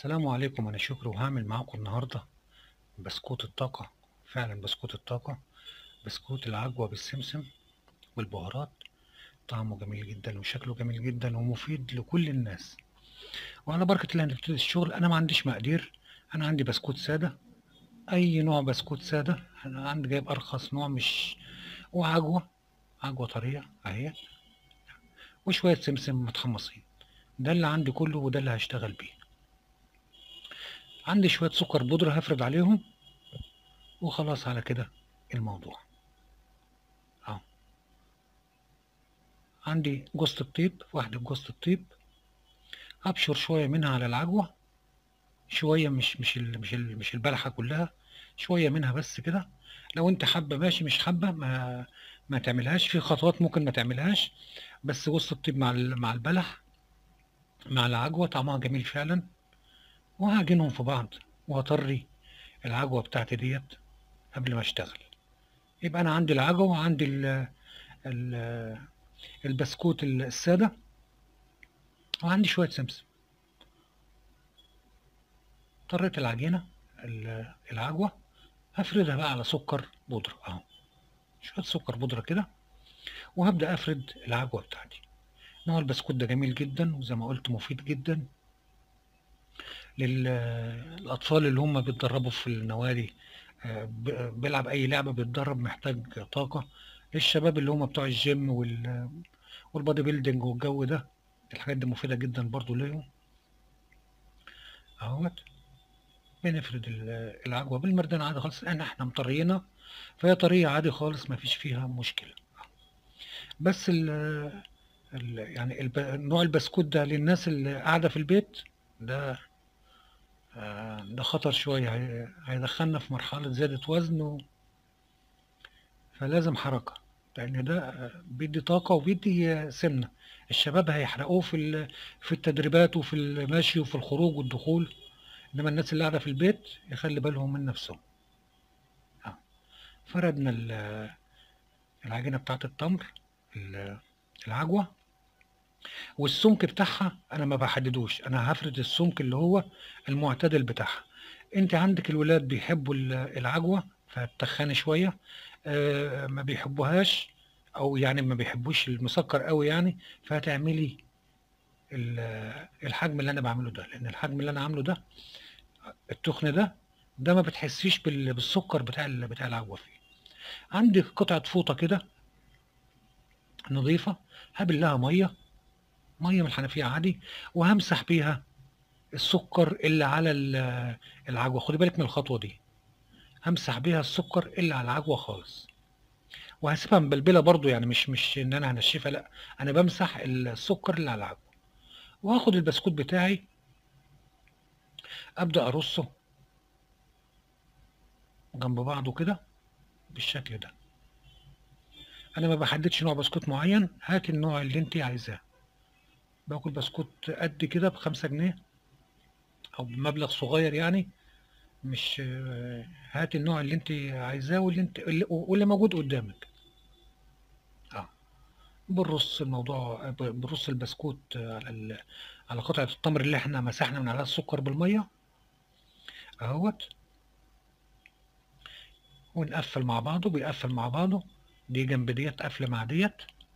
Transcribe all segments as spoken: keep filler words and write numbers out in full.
السلام عليكم. أنا شكري وهعمل معاكم النهاردة بسكوت الطاقة. فعلا بسكوت الطاقة، بسكوت العجوة بالسمسم والبهارات. طعمه جميل جدا وشكله جميل جدا ومفيد لكل الناس. وعلى بركة الله هنبتدي الشغل. أنا ما عنديش مقادير، أنا عندي بسكوت سادة، أي نوع بسكوت سادة. أنا عندي جايب أرخص نوع، مش وعجوة، عجوة طرية أهي، وشوية سمسم متحمصين. ده اللي عندي كله وده اللي هشتغل بيه. عندي شوية سكر بودرة هفرد عليهم وخلاص على كده الموضوع. أهو عندي جوزة الطيب، واحدة جوزة الطيب، أبشر شوية منها على العجوة، شوية مش مش ال مش ال مش البلحة كلها، شوية منها بس كده. لو أنت حابة ماشي، مش حابة ما ما تعملهاش. في خطوات ممكن ما تعملهاش، بس جوزة الطيب مع ال- مع البلح مع العجوة طعمها جميل فعلا. وهعجنهم في بعض وهطري العجوة بتاعتي ديت قبل ما اشتغل. يبقى أنا عندي العجوة وعندي ال ال البسكوت السادة، وعندي شوية سمسم. طريت العجينة ال- العجوة، هفردها بقى على سكر بودرة اهو، شوية سكر بودرة كده، وهبدأ افرد العجوة بتاعتي. نوع البسكوت ده جميل جدا، وزي ما قلت مفيد جدا للأطفال اللي هم بيتدربوا في النوادي. آه، ب- بيلعب أي لعبة بيتدرب محتاج طاقة. للشباب اللي هم بتوع الجيم وال- والبادي بيلدينج والجو ده، الحاجات دي مفيدة جدا برضو ليهم اهوت. بنفرد ال- العجوة بالمردان عادي خالص، لأن احنا مطريينها، فهي طرية عادي خالص ما فيش فيها مشكلة. بس ال ال يعني الب نوع البسكوت ده للناس اللي قاعدة في البيت، ده آه، ده خطر شوية، هي هيدخلنا في مرحلة زيادة وزن و فلازم حركة، لأن ده آه، بيدّي طاقة وبيدّي آه، سمنة. الشباب هيحرقوه في ال في التدريبات وفي المشي وفي الخروج والدخول، إنما الناس اللي قاعدة في البيت يخلّي بالهم من نفسهم. آه، فردنا ال العجينة بتاعة التمر، ال العجوة، والسمك بتاعها أنا ما باحددوش، أنا هافرد السمك اللي هو المعتدل بتاعها. أنتِ عندِك الولاد بيحبوا ال العجوة فتخّني شوية، آآ ما بيحبوهاش، أو يعني ما بيحبوش المسكّر أوي يعني، فهتعملي ال الحجم اللي أنا باعمله ده، لإن الحجم اللي أنا عامله ده التخن ده، ده ما بتحسّيش بال بالسكر بتاع ال بتاع العجوة فيه. عندي قطعة فوطة كده نضيفة، هابلّها مَيّة، مَيّة من الحنفية عادي، وهامسح بيها السكر اللي على ال العجوة. خدي بالِك من الخطوة دي، هامسح بيها السكر اللي على العجوة خالص، وهاسيبها مبلبلة برضه، يعني مش مش إن أنا هانشفها لأ، أنا بامسح السكر اللي على العجوة. وهاخد البسكوت بتاعي أبدأ أرصه جنب بعضه كده بالشكل ده. أنا ما باحددش نوع بسكوت معين، هاتي النوع اللي أنتِ عايزاه. باكل بسكوت قد كده بخمسة جنيه أو بمبلغ صغير يعني، مش هاتي النوع اللي أنتِ عايزاه واللي أنتِ اللي واللي موجود قدامِك. آه. بنرص الموضوع ب بنرص البسكوت على ال على قطعة التمر اللي إحنا مسحنا من عليها السكر بالمَيّة أهوّة، ونقفّل مع بعضه، بيقفّل مع بعضه، دي جنب ديّة قافلة مع ديّة.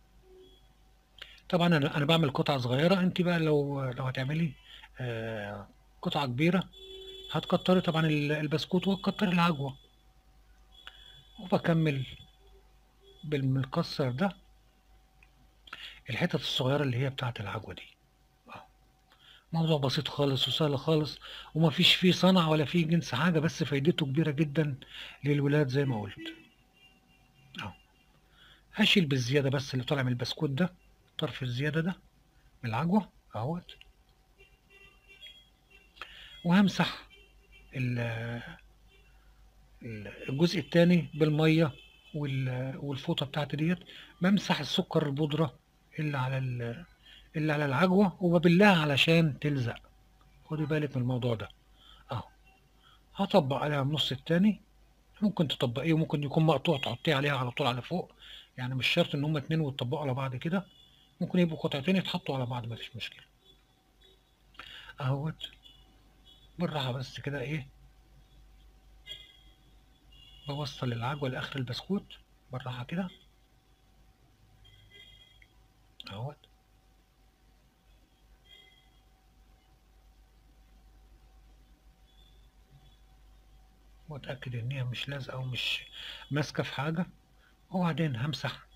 طبعًا أنا أنا باعمل قطع صغيّرة، أنتِ بقى لو لو هتعملي آآ قطعة كبيرة هتكتّري طبعًا ال البسكوت وهتكتّري العجوة. وباكمّل بالمكسّر ده الحتت الصغيّرة اللي هي بتاعة العجوة دي. آه. موضوع بسيط خالص وسهل خالص، وما فيش فيه صنعة ولا فيه جنس حاجة، بس فايدته كبيرة جدًا للولاد زي ما قُلت. آه. هاشيل بالزيادة بس اللي طالع من البسكوت ده، الطرف الزيادة ده من العجوة أهوّة، وهامسح ال ال الجزء التاني بالمَيّة وال والفوطة بتاعتي ديّة، بامسح السكر البودرة اللي على ال اللي على العجوة وبابلّها علشان تلزق. خدي بالِك من الموضوع ده. أهو. هاطبّق عليها النُص التاني، ممكن تطبّقيه وممكن يكون مقطوع تحطّيه عليها على طول على فوق، يعني مش شرط إن هُم اتنين ويتطبّقوا على بعض كده، ممكن يبقوا قطعتين يتحطّوا على بعض ما فيش مشكلة. أهوّة. بالراحة بس كده ايه، بوصل العجوة لاخر البسكوت بالراحة كده اهوت. واتأكد ان هي مش لازقة ومش ماسكة في حاجة. وبعدين همسح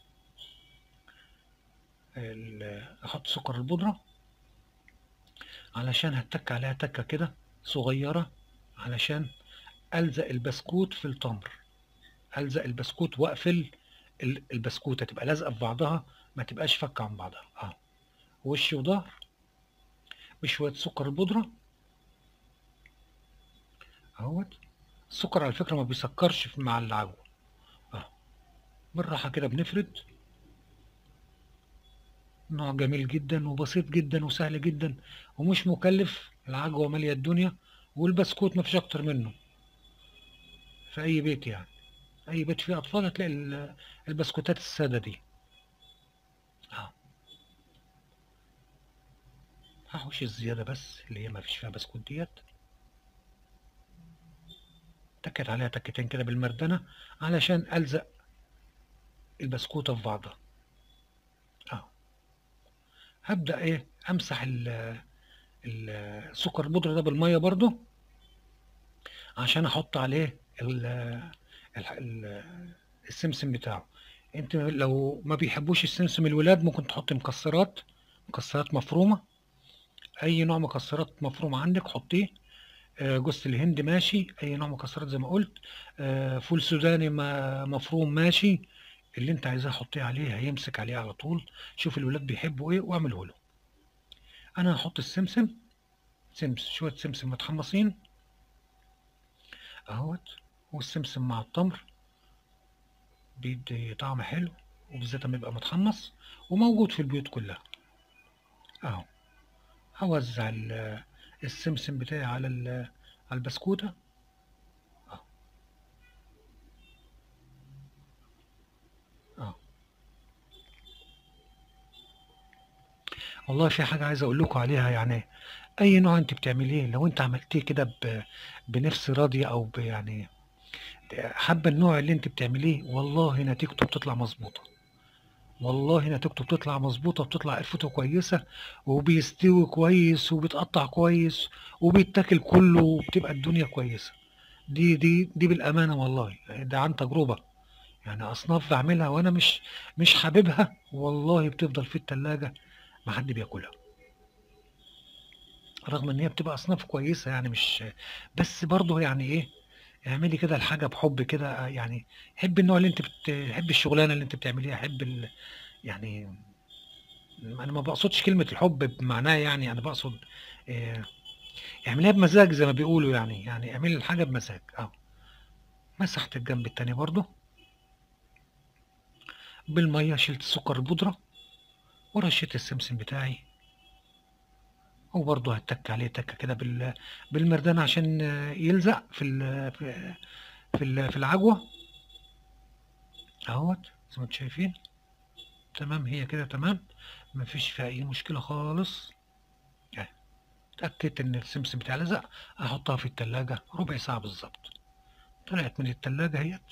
ال- احط سكر البودرة علشان هتك عليها تكة كده صغيرة، علشان ألزق البسكوت في التمر. ألزق البسكوت وأقفل ال- البسكوتة تبقى لازقة في بعضها، ما تبقاش فكة عن بعضها. اه، وش وظهر بشوية سكر البودرة اهوت. السكر على فكرة ما بيسكرش في- مع العجوة. اه، بالراحة كده بنفرد. نوع جميل جدا وبسيط جدا وسهل جدا ومش مكلف. العجوة مالية الدنيا، والبسكوت مفيش أكتر منه في أي بيت يعني. أي بيت فيه أطفال هتلاقي ال- البسكوتات السادة دي. اه، هحوش الزيادة بس اللي هي مفيش فيها بسكوت ديت. تكت عليها تكتين كده بالمردنة علشان ألزق البسكوتة في بعضها. اه، هبدأ إيه أمسح ال- ال- السكر البودرة ده بالمية برضو، عشان أحط عليه ال ال ال السمسم بتاعه. انت لو ما بيحبوش السمسم الولاد ممكن تحط مكسرات، مكسرات مفرومة. أي نوع مكسرات مفرومة عندك حطيه. آه، جوز الهند ماشي، أي نوع مكسرات زي ما قلت. آه، فول سوداني ما- مفروم ماشي. اللي انت عايزاه حطيه عليه، هيمسك عليه على طول. شوف الولاد بيحبوا ايه واعمله له. انا هحط السمسم، سمس شويه سمسم متحمصين اهوت. والسمسم مع التمر بيدي طعم حلو، وبالذات لما يبقى متحمص وموجود في البيوت كلها اهو. هوزع ال- السمسم بتاعي على ال- على البسكوته اهو. اهو، والله في حاجه عايز اقول لكم عليها يعني. اي نوع انت بتعمليه لو انت عملتيه كده ب- بنفس راضيه او ب- يعني حابه النوع اللي انت بتعمليه، والله نتيجته بتطلع مظبوطه. والله نتيجته بتطلع مظبوطه، بتطلع قرفته كويسه، وبيستوي كويس وبيتقطع كويس وبيتاكل كله، وبتبقى الدنيا كويسه. دي دي دي بالامانه والله، ده عن تجربه. يعني اصناف بعملها وانا مش مش حاببها، والله بتفضل في التلاجة ما حد بياكلها، رغم ان هي بتبقى اصناف كويسه يعني مش. بس برضه يعني ايه، اعملي كده الحاجه بحب كده يعني. حب النوع اللي انت بتحب، الشغلانه اللي انت بتعمليها، حب ال... يعني انا ما بقصدش كلمه الحب بمعناه، يعني انا بقصد إيه، اعمليها بمزاج زي ما بيقولوا يعني. يعني اعملي الحاجه بمزاج اه. مسحت الجنب التاني برضه بالميه، شلت السكر البودره ورشيت السمسم بتاعي. وبرضه هتك عليه تكه كده بال... بالمردان عشان آه، يلزق في ال... في في ال- في العجوه اهوت. زي ما انتم شايفين تمام، هي كده تمام، مفيش فيها اي مشكله خالص. يعني اتاكدت ان السمسم بتاعي لزق، احطها في التلاجة ربع ساعه بالظبط. طلعت من التلاجة اهيت،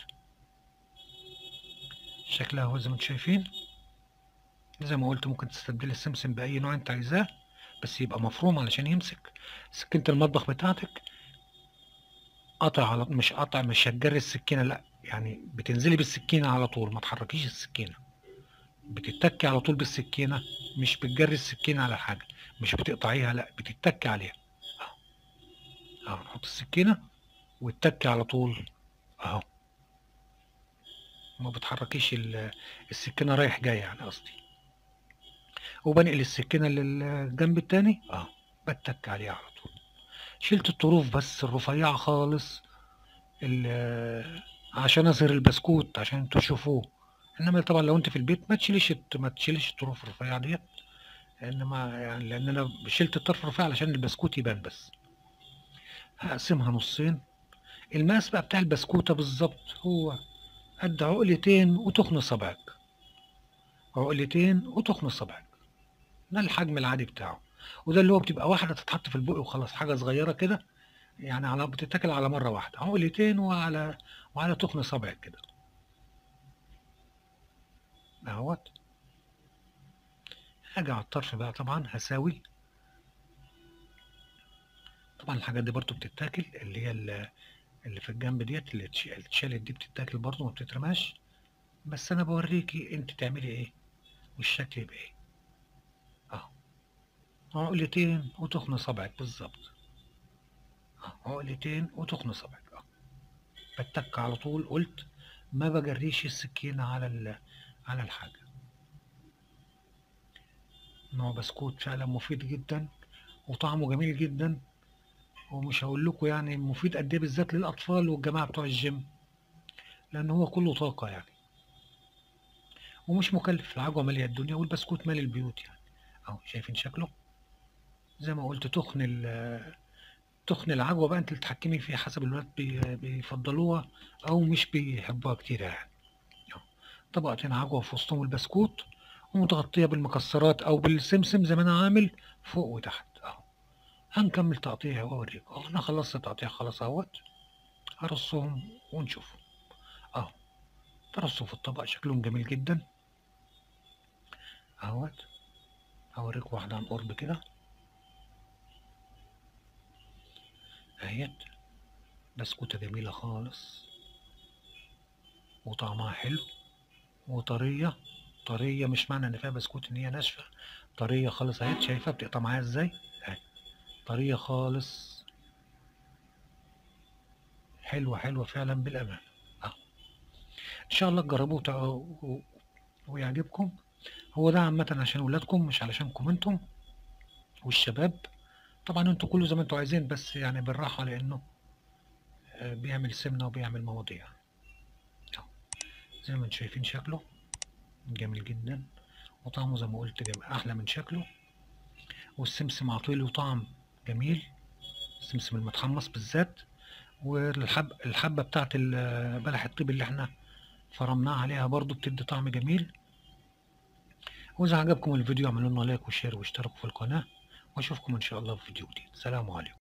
شكلها هو زي ما انتم شايفين. زي ما قلت ممكن تستبدل السمسم باي نوع انت عايزاه، بس يبقى مفروم علشان يمسك. سكينه المطبخ بتاعتك قطع على، مش قطع، مش هتجري السكينه لا، يعني بتنزلي بالسكينه على طول، ما تحركيش السكينه، بتتكي على طول بالسكينه. مش بتجري السكينه على حاجه، مش بتقطعيها لا، بتتكي عليها اهو. اهو نحط السكينه وتتكي على طول اهو. ما بتحركيش ال- السكينه رايح جاي يعني قصدي. وبنقل السكينه للجنب التاني اهو، بتك عليها على طول. شلت الطروف بس الرفيعه خالص، ال- عشان اظهر البسكوت عشان انتوا تشوفوه. انما طبعا لو انت في البيت ما تشيليش الت- ما تشيليش الطروف الرفيعه ديت. انما يعني لان انا شلت الطرف الرفيع علشان البسكوت يبان بس. هقسمها نصين. المقاس بقى بتاع البسكوته بالظبط هو قد عقلتين وتخن صبعك، عقلتين وتخن صبعك. ده الحجم العادي بتاعه، وده اللي هو بتبقى واحده تتحط في البق وخلاص، حاجه صغيره كده يعني على بتتاكل على مرة واحدة، عقلتين وعلى وعلى تخن صابعك كده، أهوّة. هاجي على الطرف بقى طبعًا هاساوي. طبعًا الحاجات دي برضه بتتاكل، اللي هي ال اللي في الجنب ديّة اللي اتش اللي اتشالت دي بتتاكل برضه ما بتترماش، بس أنا باورّيكِ أنتِ تعملي إيه والشكل يبقى إيه. أهو، عقلتين وتخن صابعك بالضبط. أهو، عقلتين وتخن صابعك أهو. باتَّك على طول قُلت ما باجرّيش السكينة على ال على الحاجة. نوع بسكوت فعلًا مفيد جدًا وطعمه جميل جدًا، ومش هاقول لكم يعني مفيد قد إيه بالذات للأطفال والجماعة بتوع الgym، لإن هو كُلّه طاقة يعني. ومش مكلّف، العجوة مالية الدنيا والبسكوت مالي البيوت يعني. أهو شايفين شكله؟ زي ما قُلت تُخن ال تُخن العجوة بقى أنتِ اللي تتحكمي فيها حسب الولاد بي بيفضّلوها أو مش بيحبوها كتير يعني. أهو، طبقتين عجوة في وسطهم البسكوت ومتغطية بالمكسرات أو بالسمسم زي ما أنا عامل فوق وتحت أهو. هنكمّل تقطيع وأورّيكم. أهو أنا خلّصت تقطيع خلاص أهوّة، هارصّهم ونشوفهم. أهو، ترصّوا في الطبق شكلهم جميل جدًا. أهوّة، هاورّيكم واحدة عن قُرب كده. أهيّة، بسكوتة جميلة خالص وطعمها حلو وطرية، طرية مش معنى إن فيها بسكوت إن هي ناشفة، طرية خالص أهيّة، شايفة بتقطع معايا إزاي؟ أهي، طرية خالص، حلوة، حلوة فعلًا بالأمانة. أهو، إن شاء الله تجرّبوه وت و ويعجبكم. هو ده عامةً عشان ولادكم مش علشانكم أنتم والشباب. طبعًا أنتم كلوا زي ما أنتم عايزين، بس يعني بالراحة لإنه آآ بيعمل سمنة وبيعمل مواضيع. أهو، زي ما أنتم شايفين شكله جميل جدًا، وطعمه زي ما قُلت جم أحلى من شكله، والسمسم عاطي له طعم جميل، السمسم المتحمّص بالذات، والحب الحبّة بتاعة ال بلح الطيب اللي إحنا فرمناها عليها برضه بتدّي طعم جميل. وإذا عجبكم الفيديو اعملوا لنا لايك وشير واشتركوا في القناة، وأشوفكم إن شاء الله في فيديو جديد. سلام عليكم.